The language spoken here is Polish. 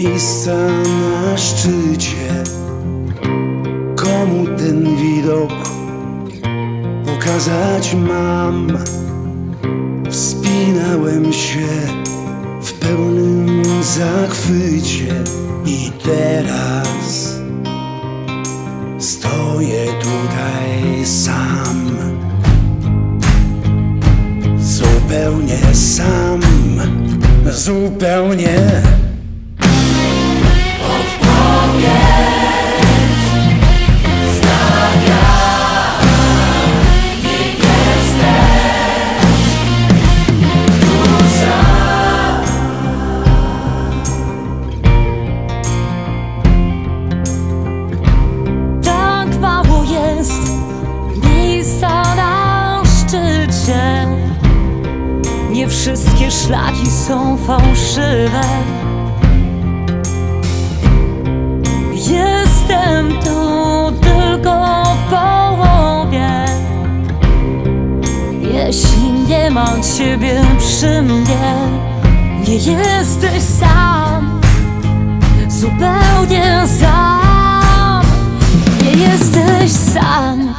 miejsca na szczycie. Komu ten widok pokazać mam? Wspinałem się w pełnym zachwycie i teraz stoję tutaj sam. Zupełnie sam, zupełnie. Nie wszystkie szlaki są fałszywe. Jestem tu tylko w połowie. Jeśli nie ma ciebie przy mnie, nie jesteś sam, zupełnie sam. Nie jesteś sam.